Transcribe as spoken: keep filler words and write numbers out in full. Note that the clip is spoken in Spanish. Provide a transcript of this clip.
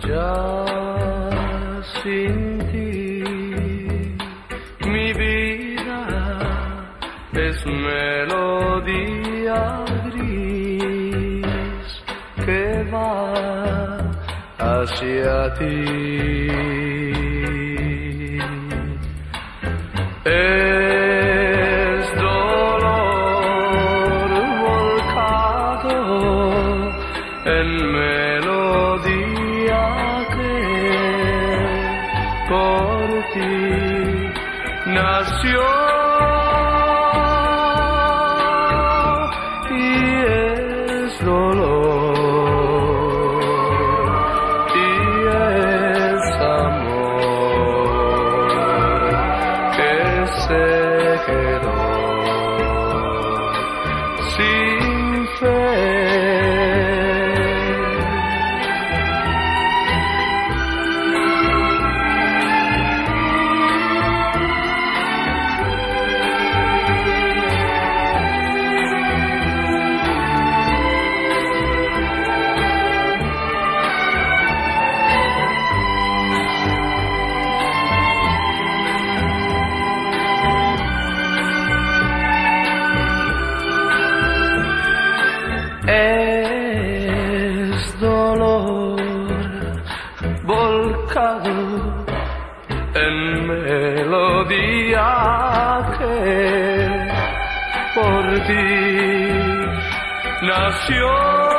Ya sin ti mi vida es melodía gris que va hacia ti. Es dolor volcado en melodía que por ti nació. Y es dolor y es amor que se quedó sin fe. Es dolor volcado en melodía que por ti nació.